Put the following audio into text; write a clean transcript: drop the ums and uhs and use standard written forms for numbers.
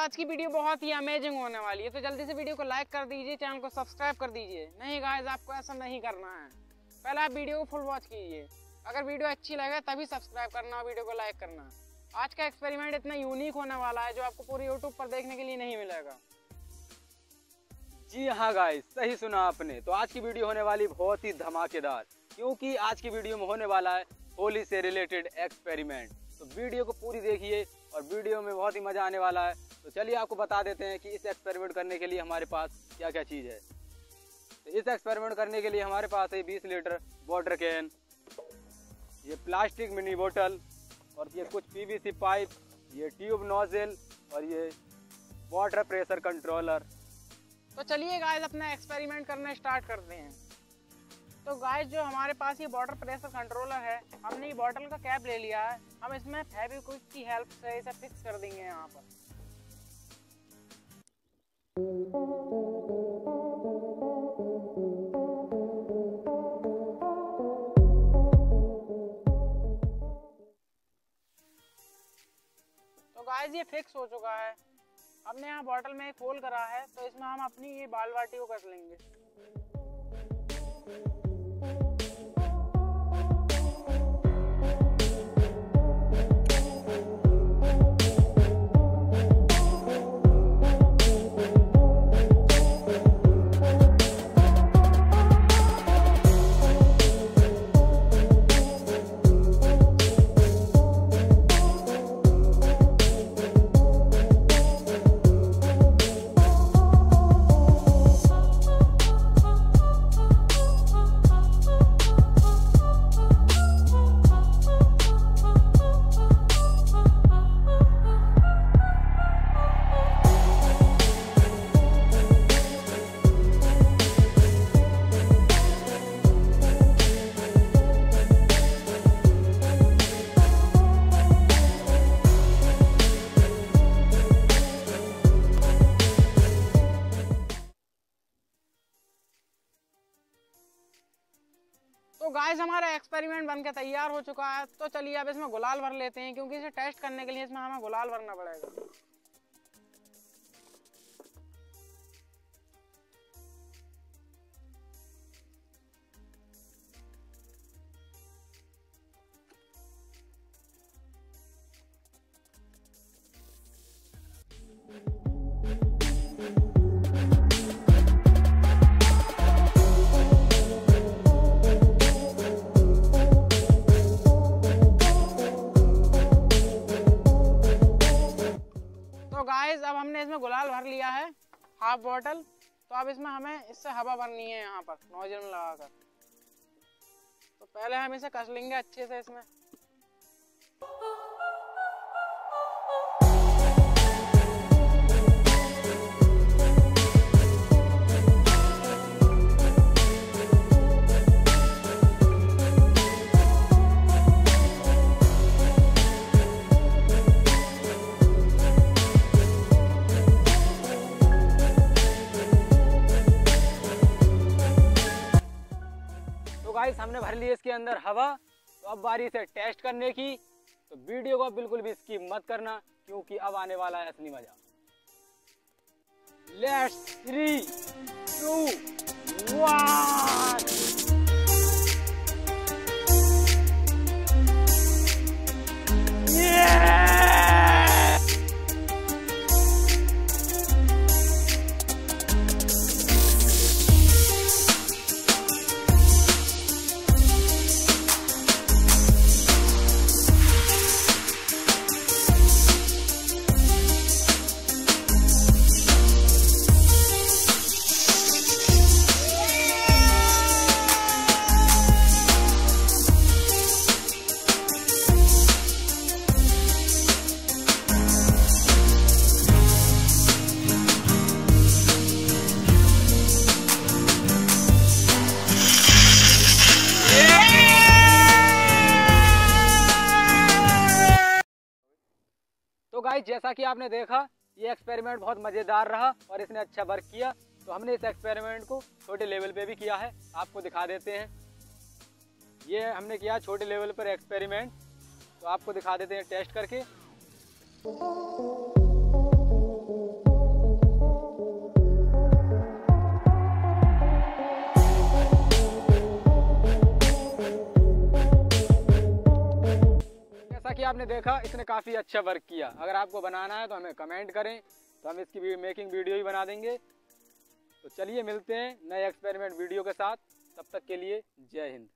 आज की वीडियो बहुत ही अमेजिंग होने वाली है, तो जल्दी से वीडियो को लाइक कर दीजिए, चैनल को सब्सक्राइब कर दीजिए। नहीं गाइस, आपको ऐसा नहीं करना है, पहले आप वीडियो को फुल वॉच कीजिए। अगर वीडियो अच्छी लगे तभी सब्सक्राइब करना और वीडियो को लाइक करना। आज का एक्सपेरिमेंट इतना यूनिक होने वाला है जो आपको पूरे यूट्यूब पर देखने के लिए नहीं मिलेगा। जी हाँ गाइस, सही सुना आपने। तो आज की वीडियो होने वाली बहुत ही धमाकेदार, क्योंकि आज की वीडियो में होने वाला है होली से रिलेटेड एक्सपेरिमेंट। तो वीडियो को पूरी देखिए और वीडियो में बहुत ही मजा आने वाला है। तो चलिए आपको बता देते हैं कि इस एक्सपेरिमेंट करने के लिए हमारे पास क्या क्या चीज़ है। तो इस एक्सपेरिमेंट करने के लिए हमारे पास है 20 लीटर वाटर कैन, ये प्लास्टिक मिनी बोतल और ये कुछ पीवीसी पाइप, ये ट्यूब नोजल और ये वाटर प्रेशर कंट्रोलर। तो चलिए गाइस अपना एक्सपेरिमेंट करना स्टार्ट करते हैं। तो गाइस जो हमारे पास ये वाटर प्रेशर कंट्रोलर है, हमने ये बॉटल का कैप ले लिया है। हम इसमें फेविक्विक की हेल्प से इसे फिक्स कर देंगे यहाँ पर। तो गाइस ये फिक्स हो चुका है। हमने यहाँ बॉटल में एक होल करा है, तो इसमें हम अपनी ये बाल बाटी को कस लेंगे। तो गाइस हमारा एक्सपेरिमेंट बनके तैयार हो चुका है। तो चलिए अब इसमें गुलाल भर लेते हैं, क्योंकि इसे टेस्ट करने के लिए इसमें हमें गुलाल भरना पड़ेगा। गाइस अब हमने इसमें गुलाल भर लिया है, हाफ बॉटल। तो अब इसमें हमें इससे हवा भरनी है यहाँ पर नोजल में लगाकर। तो पहले हम इसे कस लेंगे अच्छे से इसमें। गाइस हमने भर ली इसके अंदर हवा। तो अब बारी से टेस्ट करने की। तो वीडियो को बिल्कुल भी स्किप मत करना, क्योंकि अब आने वाला है असली मजा। लेट्स 3, 2, 1। तो गाइस जैसा कि आपने देखा, ये एक्सपेरिमेंट बहुत मज़ेदार रहा और इसने अच्छा वर्क किया। तो हमने इस एक्सपेरिमेंट को छोटे लेवल पे भी किया है, आपको दिखा देते हैं। ये हमने किया छोटे लेवल पर एक्सपेरिमेंट, तो आपको दिखा देते हैं टेस्ट करके। आपने देखा इसने काफ़ी अच्छा वर्क किया। अगर आपको बनाना है तो हमें कमेंट करें, तो हम इसकी मेकिंग वीडियो ही बना देंगे। तो चलिए मिलते हैं नए एक्सपेरिमेंट वीडियो के साथ, तब तक के लिए जय हिंद।